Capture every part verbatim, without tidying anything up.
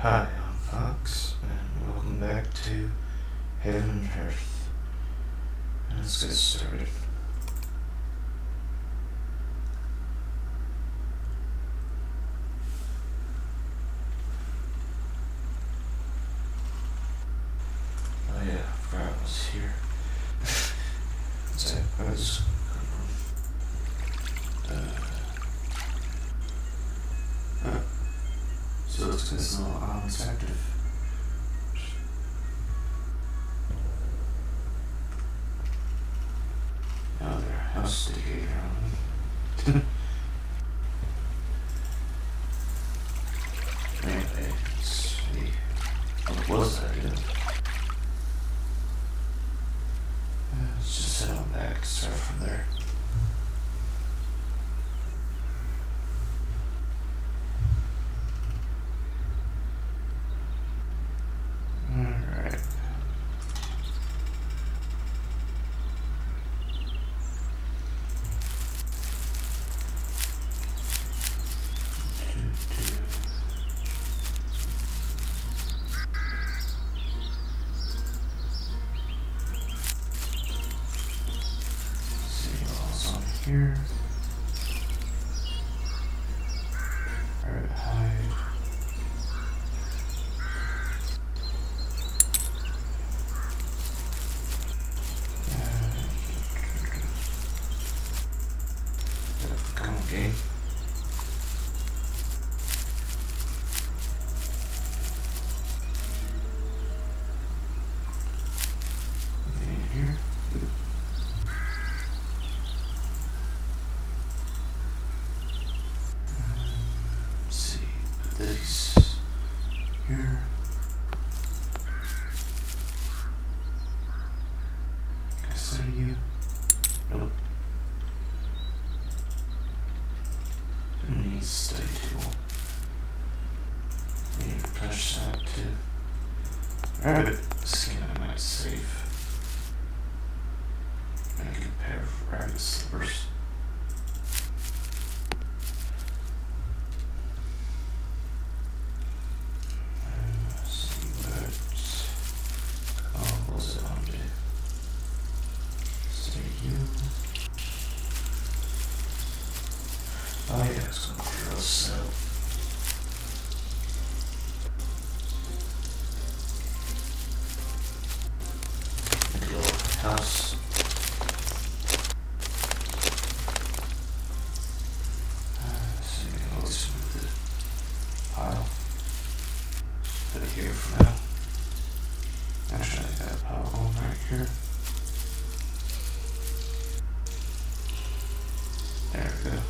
Hi, I'm Fox, and welcome back to Heaven and Hearth. Let's get started. Oh yeah, I forgot I was here. So I was uh, uh, so it's this little island's active. Oh, their house decayed around. Anyway, let's see. What was that again? Let's just head on back and start from there. Alright. See what's on here. Alright, hide. Come on, game. In here. Let's see, put these here. Can I say you? Nope. Need study tool. Need to push that too. Alright, skin I might save. Make a pair of rabbit slippers. Uh, see what. Oh, what was it on to? Say you. Oh yeah, it's gonna be real slow. Make a little house. Uh, so you can always move the pile. Put it here for now. Actually, I got a pile going right here. There we go.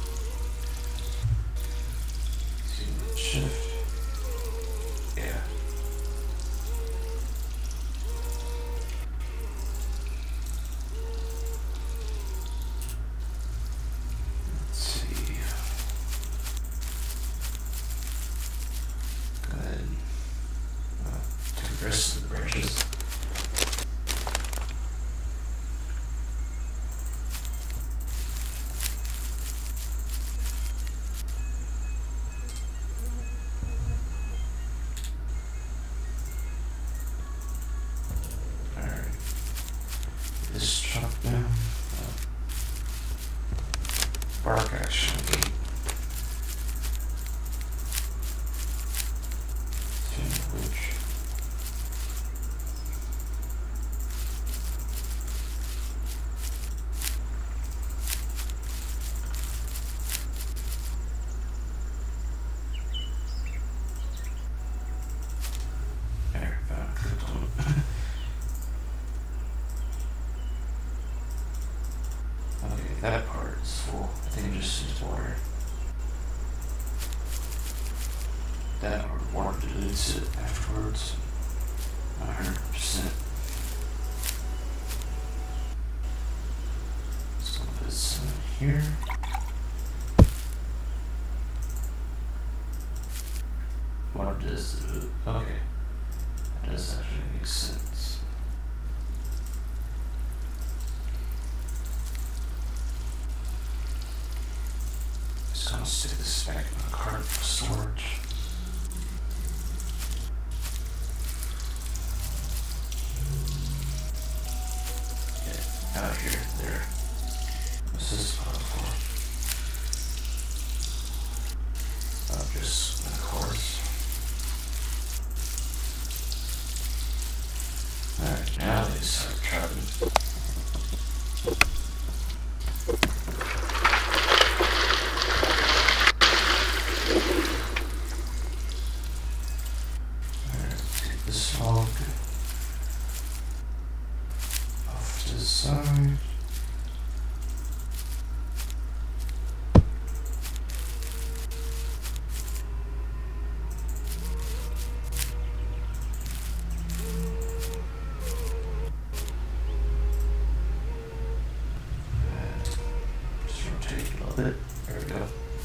Shift. Yeah. Let's see. Go ahead and uh, take the rest of the brushes. This chop down. Uh, bark actually. Which. There, found a clip on it. Okay, that part is full. I think it just needs water. That or water dilutes it afterwards. one hundred percent. Just gonna put some in here. Water does dilute. Okay. That does actually make sense. Just gonna stick this back in the cart for storage. out here. There. What's this pile for? Oh, just my course. Alright, now they start trapping. Alright, take this log off to the side. Bit. There we go.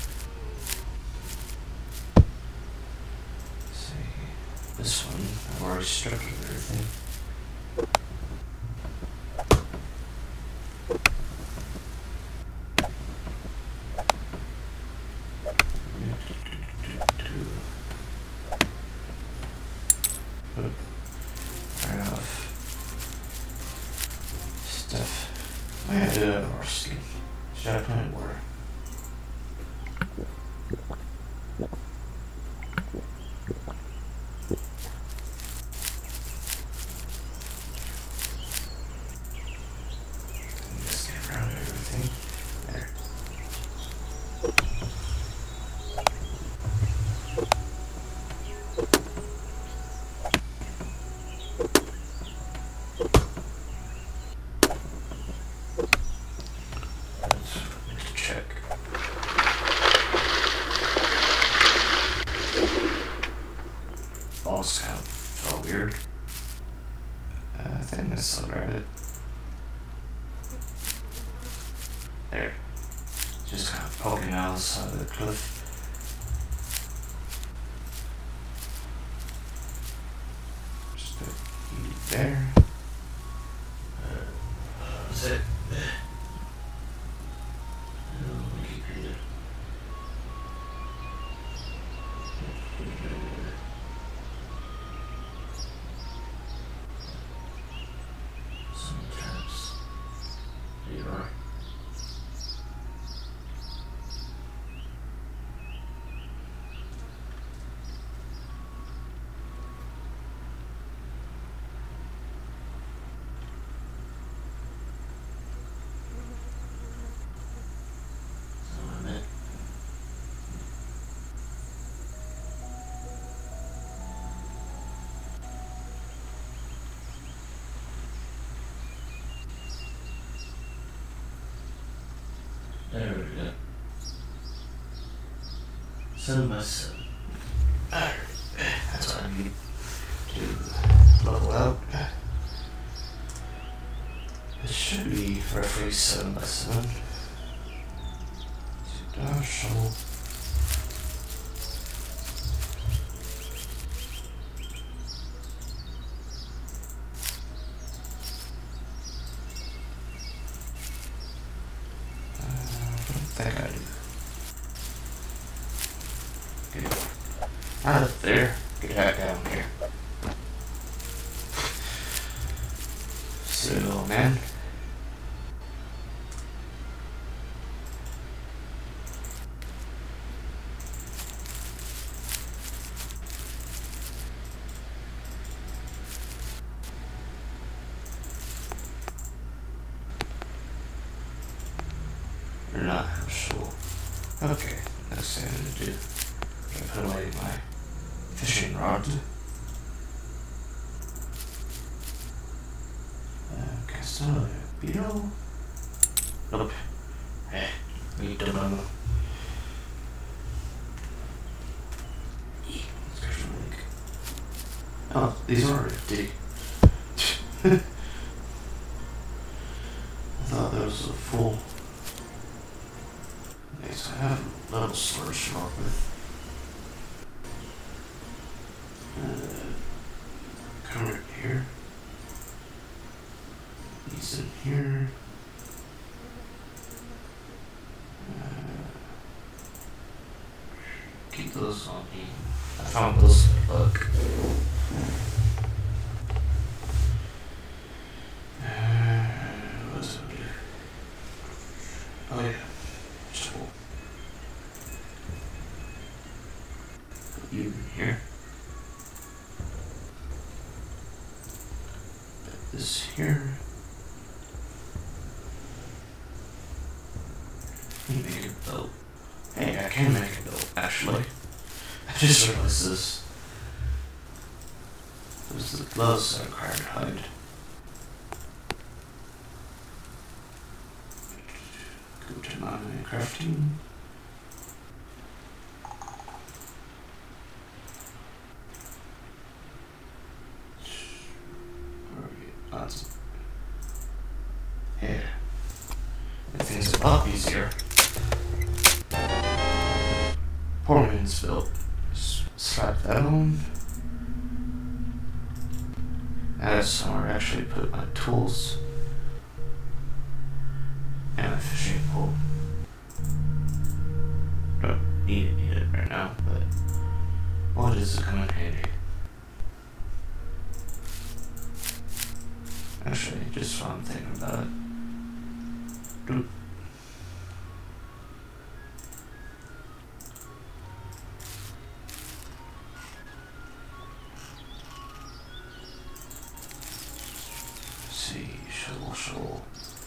Let's see. This one, I've already stripped of everything. Oop. Right off. Stuff. I had to do that rusty. Should I put it where? Just get around everything. There. Let's check. Balls kind of felt weird. Uh, I think this still grabbed it. There. Just kind of poking out the side of the cliff. Just put you there. Uh, that's it. Sometimes you are. There we go. Seven by seven. Alright, that's what I need to level out. It should be roughly seven by seven. So down shovel. I think I do. Get out of there. Get back down here. Silly little man. You're not sure. Okay, that's what I'm gonna do. I'm gonna put away my fishing rod. Uh, cast another beetle. Nope. Hey, we don't know. Let's go for a link. Oh, these are empty. I thought that was a full. Yes, I have a little slurry to work with. Uh, come right here. These in here. Uh, keep those on me. I found those in the book. Uh, what's it? here. Let me make a belt. Hey, I can make a belt, actually. I just realized this. Those are the gloves that are required to hide. Go to my crafting. Lots. Yeah. And things a lot easier. Poor man's built. Slap that on. Add somewhere actually put my tools and a fishing pole. Don't need it, need it right now, but what does it come in handy? Actually, just while I'm thinking about it. Doop. See, shovel, shovel.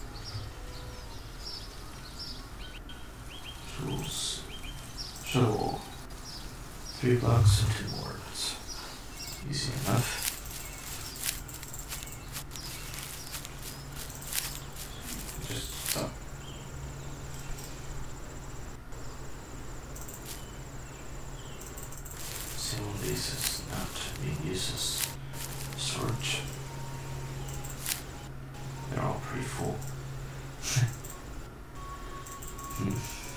Tools. Shovel. Three blocks and two more. That's easy enough. Just stop. Some of these is not being used as storage. They're all pretty full. hmm.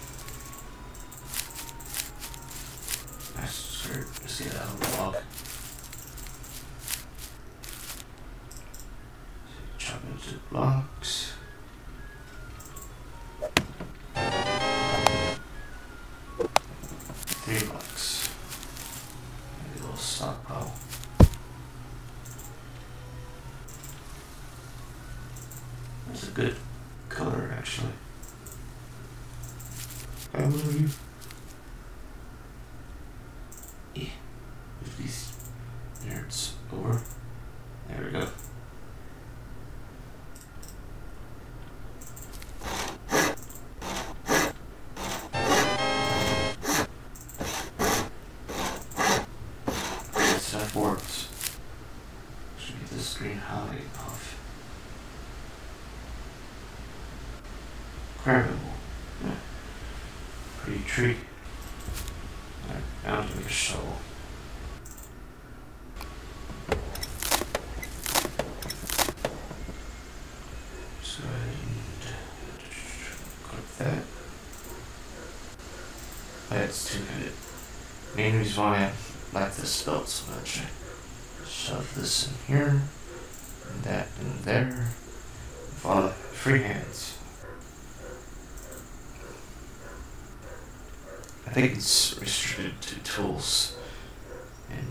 Nice skirt. Let's get out of the log. Chop into blocks. Three blocks. Maybe a little stockpile. That's a good color, actually. How old are you? Yeah. Move these nerds over. There we go. Stuff works. Should get this green hide off. Incredible. Yeah. Pretty tree. Alright, now to make a shovel. So go ahead and click that. That's too good. Main reason why I like this belt so much. I shove this in here, and that in there. Voila, free hands. I think it's restricted to tools. And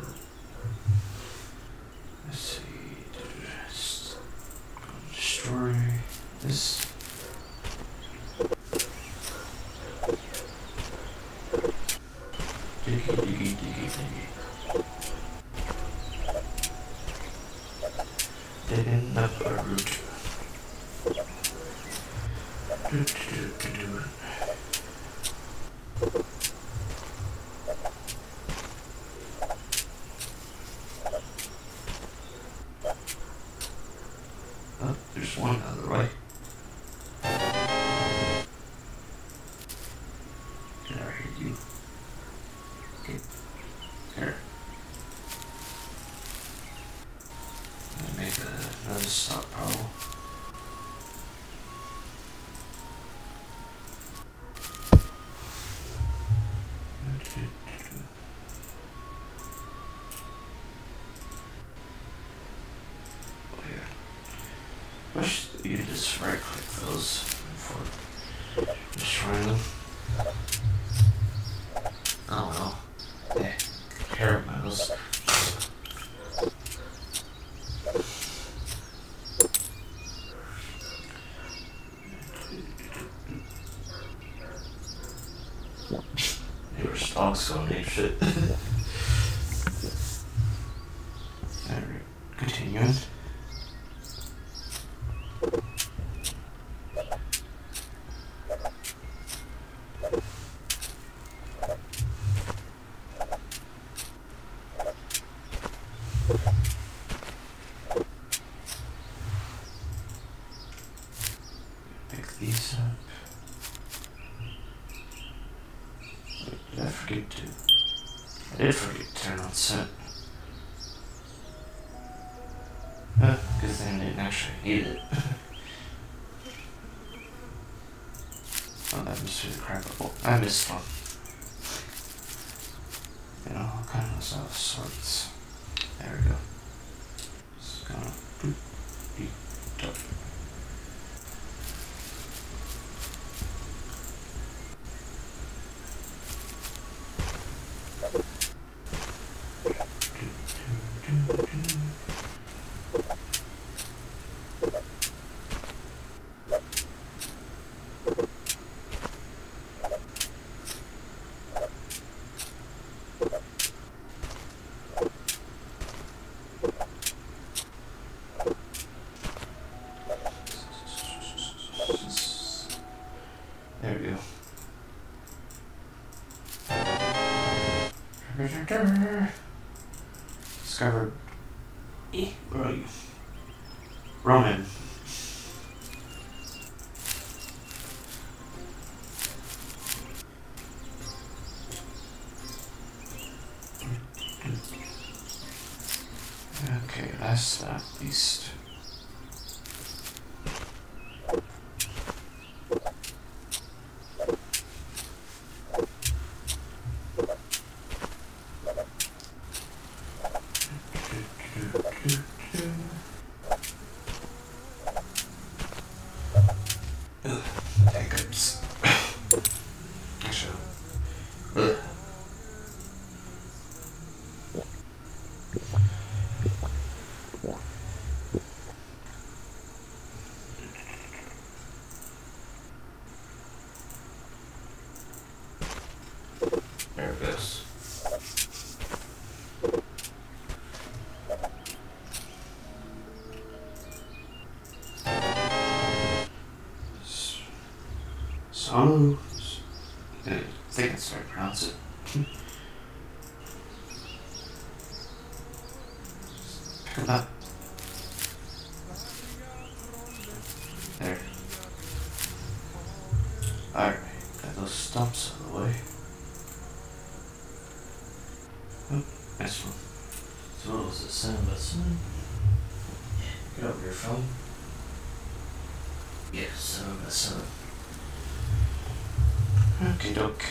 let's see, just destroy this. Diggy, diggy, diggy, diggy. Digging up a root. Do, do, do, do, do. Oh, there's one on the right. Did I hit you? Okay. Here. I'm gonna make a, another stockpile. Wish you could just right click those before destroying them. Oh well. Yeah. Carrot metals. They were stalks going ape shit. Alright, continuing. thing didn't actually need it. Oh, that must be the crackable. I missed one. You know, all kinds of sorts. There we go. Just gonna boop, beep, up. There we go. Discovered. Eh, where are you? Roman. Okay, last but not least. Ugh, hiccups. Actually, ugh. There it goes. Sonu. I think that's how I pronounce it. Pick him up. There. Alright, got those stumps out of the way. Oh, nice one. So what was it, seven by seven? Get over your phone. Yeah, seven by seven. Okay, doke.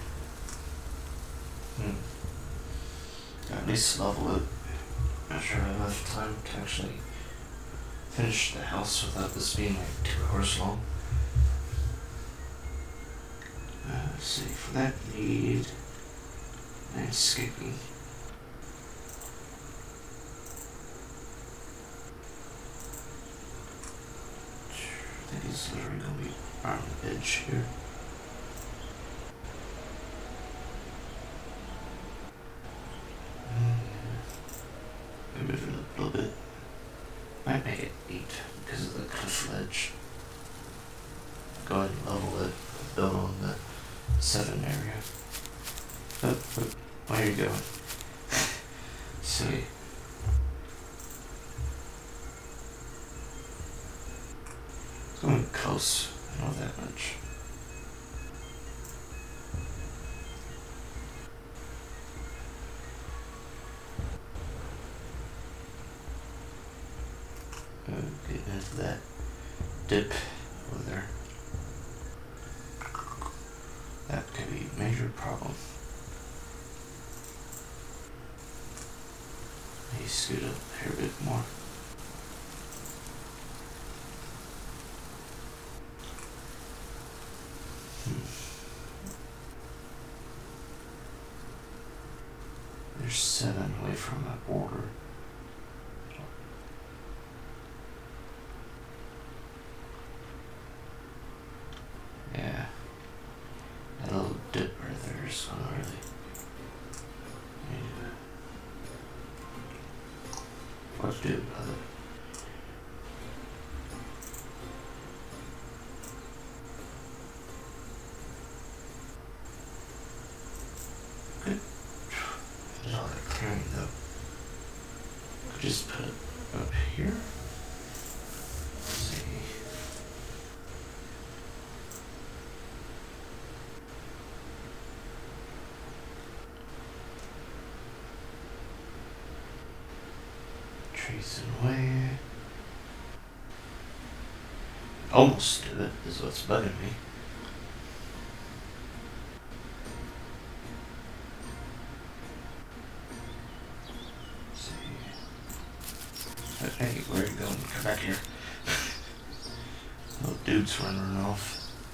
Hmm. Got at least level it. Not sure I have enough time to actually finish the house without this being like two hours long. Uh, let's see, for that need landscaping. I think it's literally gonna be on the edge here. Move it a little bit. Might make it eight because of the cliff ledge. Go ahead and level it, build on the seven area. Oh, oh, where are you going? See. It's going close, I know that much. Getting into that dip over there. That could be a major problem. Maybe scoot up here a bit more. Hmm. There's seven away from that border. Yeah, that little dip right there is gonna really yeah. What to do about it? Good. There's all that clearing though. Could just put it up here. Let's see. Tracing away. almost do it, is what's bugging me. Let's see. Hey, where are you going? Come back here. Little dude's running off.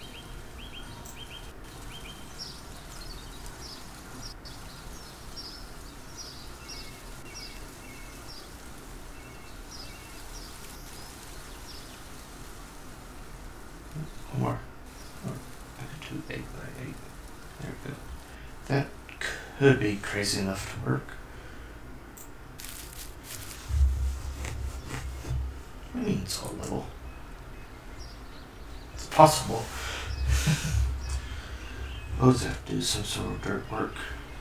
More. Or I could do eight by eight. There we go. That could be crazy enough to work. I mean, it's all little. It's possible. Suppose I have to do some sort of dirt work.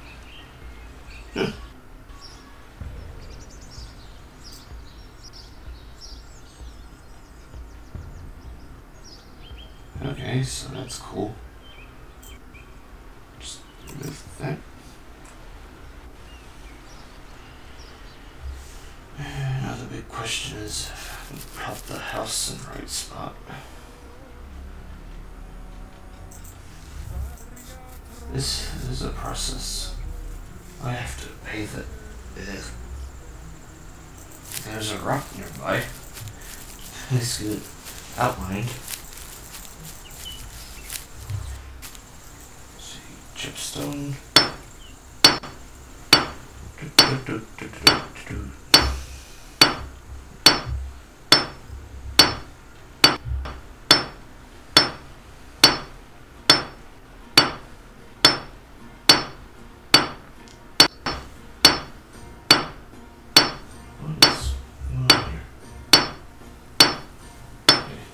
Okay, so that's cool. Just remove that. And now the big question is if I can prop the house in the right spot. This is a process. I have to pave it. Ugh. There's a rock nearby. It's good outlined. Chipstone. Do, do, do, do, do, do. What is going on here? Okay.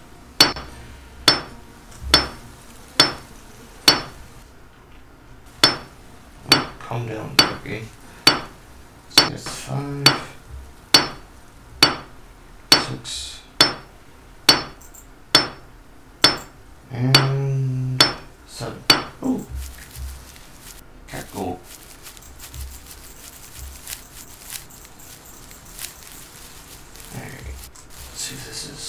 Calm down, okay? So that's five, six, and seven. Oh, cat gold. Alright, let's see if this is.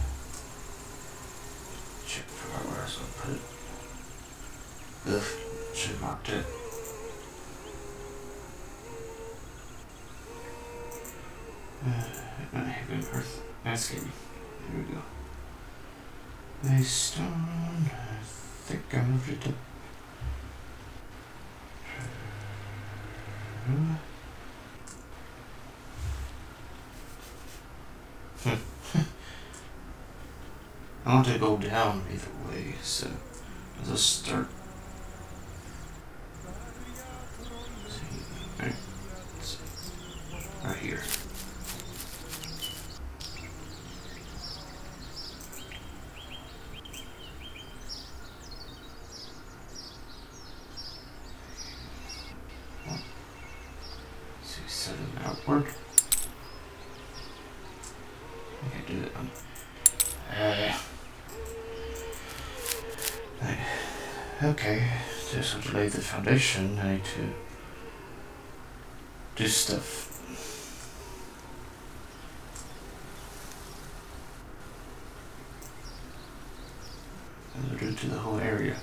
Check, forgot where I was gonna put it. Ugh, should have marked it. Uh, not heavy earth. Landscaping. There we go. Nice stone. I think I moved it up. I want to go down either way, so I'll just start. Let's see. Right. Let's see. Right here. Seven outward. I can't do that one. Uh, okay, just have to lay the foundation. I need to do stuff. I'll do it to the whole area.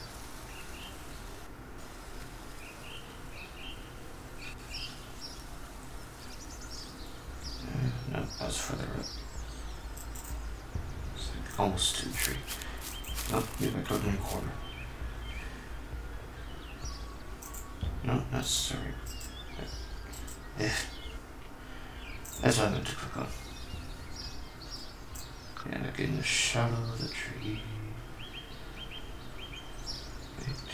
No, that was further up. It's like almost to the tree. Nope, get back up in the corner. No, not necessary. Eh. That's what I meant to click on. And I get in the shadow of the tree. Wait.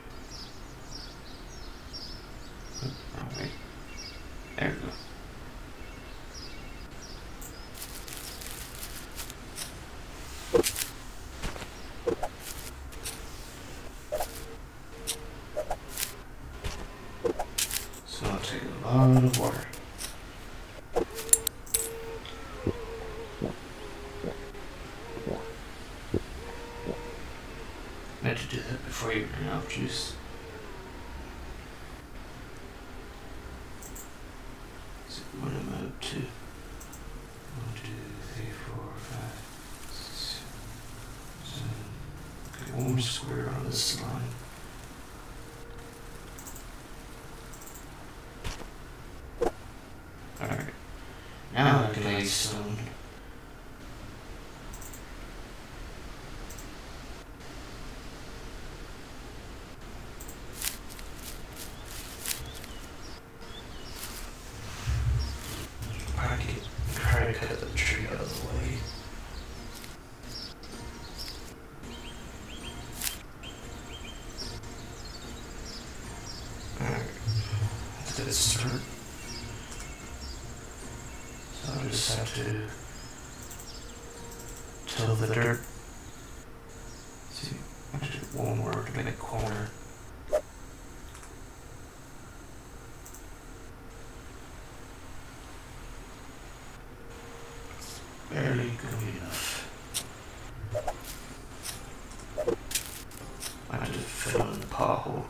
Oh, wait. There we go. So I'll take a lot of water. I had to do that before you ran out of juice. So what am I up to? One, two, three, four, five, six, one more square on this line. Alright. Now I can lay stone. I can try to cut the tree out of the way. Alright. That's a good start. So I'll just have to till the dirt. See, actually one more to make a corner. Barely good enough. I have to fill in the pothole.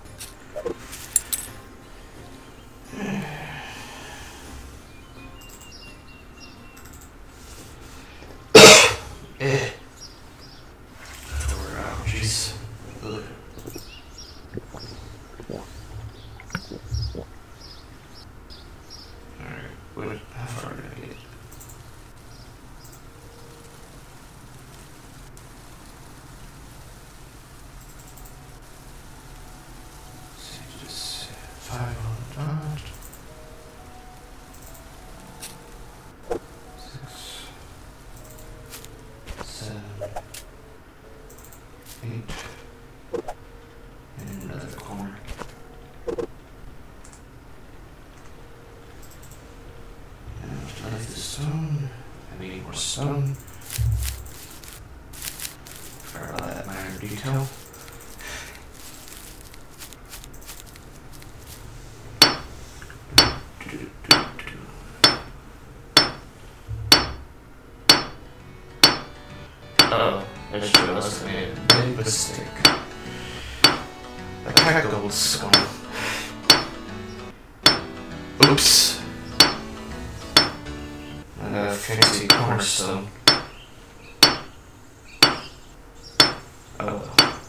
Eh. Poor allergies. Ugh. Alright, what, how far did I get? So just five on the dot. Six. Seven, eight, and another corner. And to lay the stone, I need more stone. Forgot about that minor detail. Oh, I just realized I made a big mistake. The cactus one. Oops. I got a fancy cornerstone. Oh well.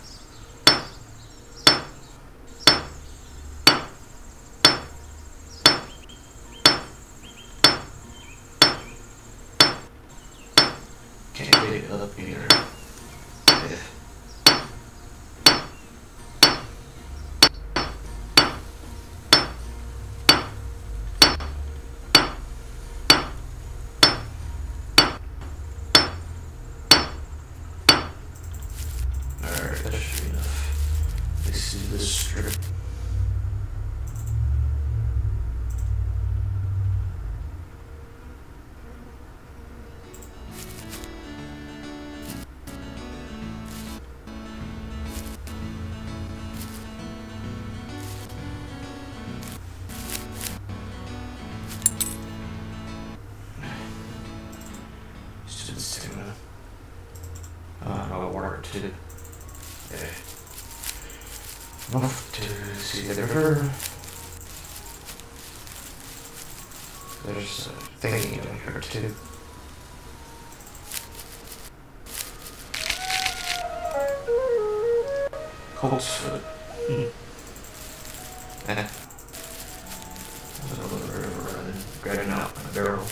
Can't dig it up either. Yeah. Alright, that should be enough. Let's do this strip. Should stick in a uh, no water to yeah. Off to see the river. There's a thingy down here too. Colt's foot. Hmm. Eh. There's a little river running, grabbing out my barrel.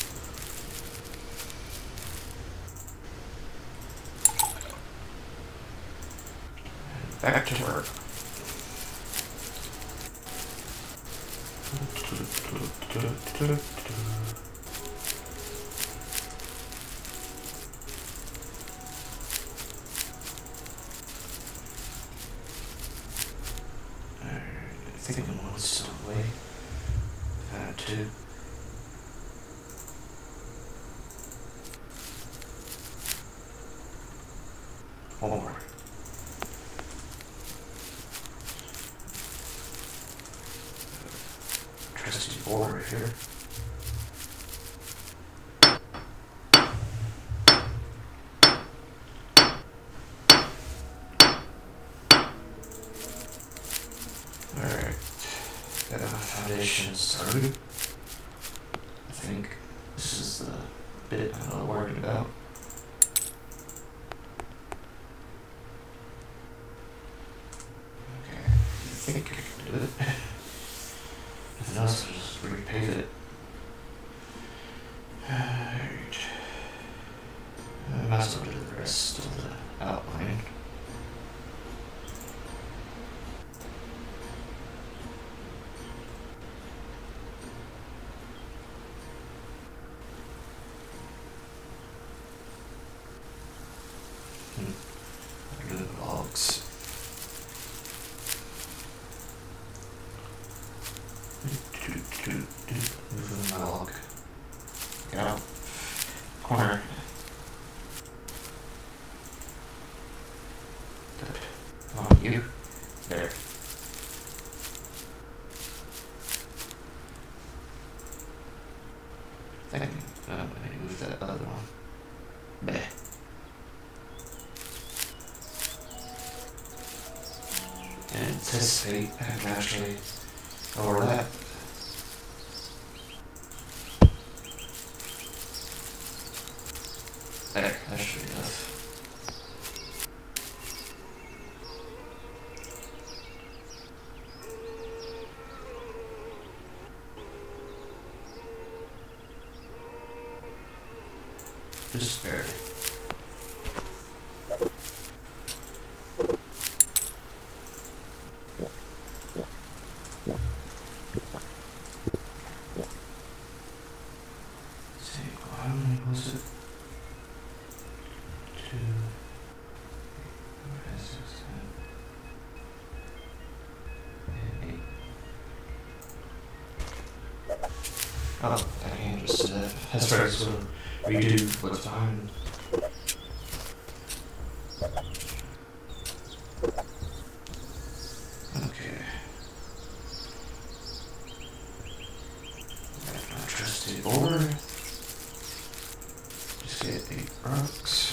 Back to work. Alright, I think I'm one stone away. Uh, two. One more. Trusty board right here. Alright, got the foundation started. I think this is the bit I'm worried about. think I can do it. Nothing else, I'll just repave it. Alright. I might as well do the rest of the outline. Hmm. Do the logs. Moving my log. Get out. Corner. Good. Come on, you. There. I think uh, I need to move that other one. Bleh. Anticipate. I can actually over that. There, that should be enough. Just barely. Let's see, how many was it? Two. Six, seven, and eight. Oh, I can just uh, that's right, so redo what's behind. Okay. Got my trusty board. Just get eight rocks.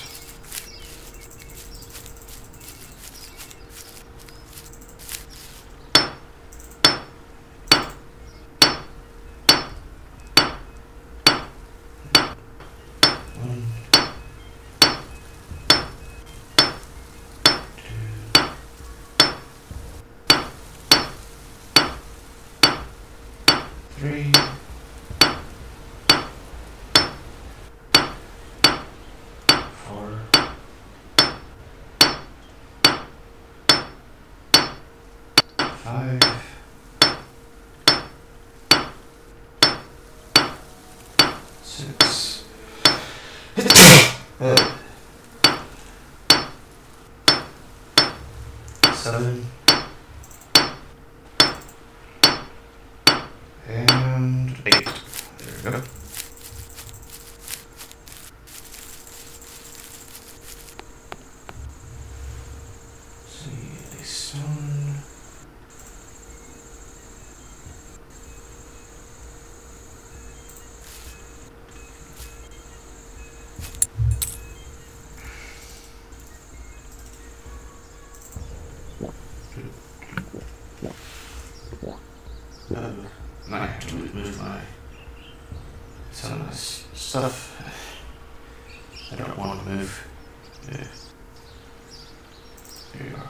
Three, four, five, six, seven, and eight. There we go. See a stone. Uh, might have to move my some of this stuff. I don't want to move. Yeah. Here you are.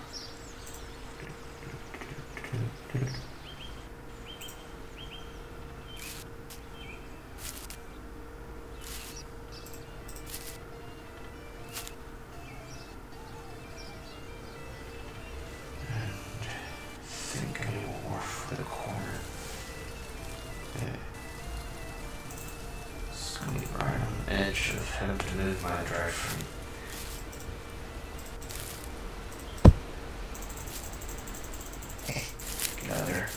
For the corner. Yeah. It's gonna be right on the edge of having to move my drive frame. Get out of there.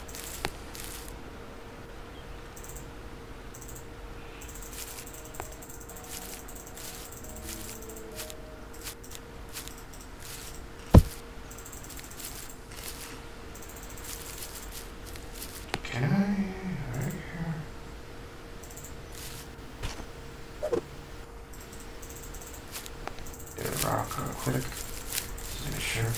Can I? Right here. Get a rock real quick. Just make sure.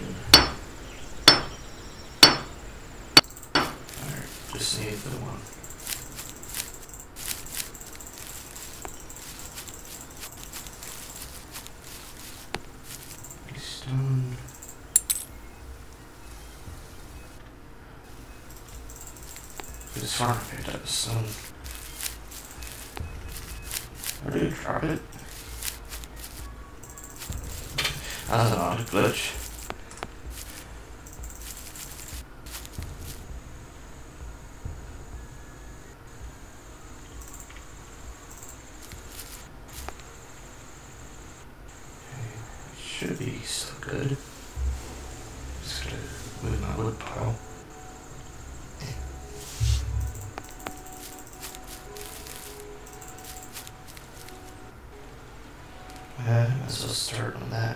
Alright, just need the one. It's fine if I picked up a stone. Or did you drop it? That's an odd glitch. Should be still good. Just gotta move my wood pile. Yeah, might as well start on that.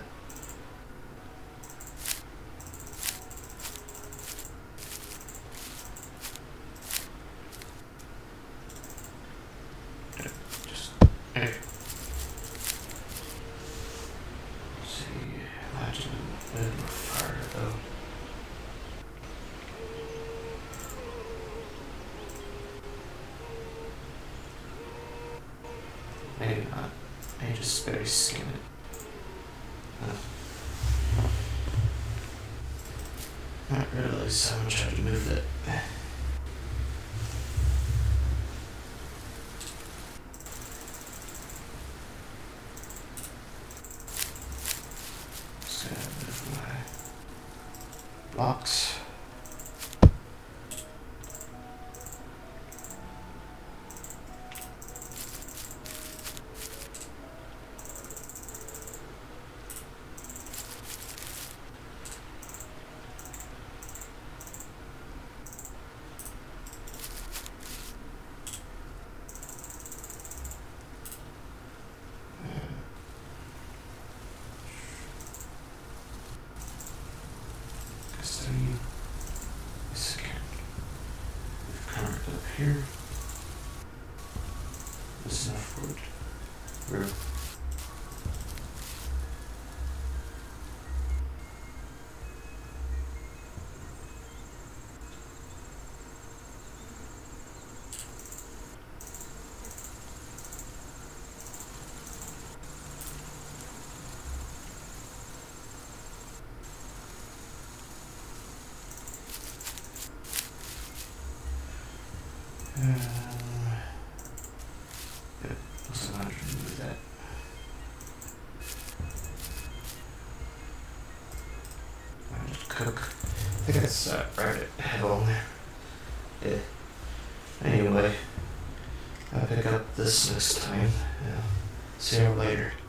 Just hey. Imagine a bit more fire though. Maybe not. Maybe just barely skim it. Uh, not really, so I'm gonna try to move it. Just gonna move my blocks. This again. We've covered up here. There's enough wood. We're Um, good. Also, I'm going to remove that. I'll just cook. I think that's uh, right at home there. Yeah. Anyway, I'll pick up this next time. Yeah. See you later.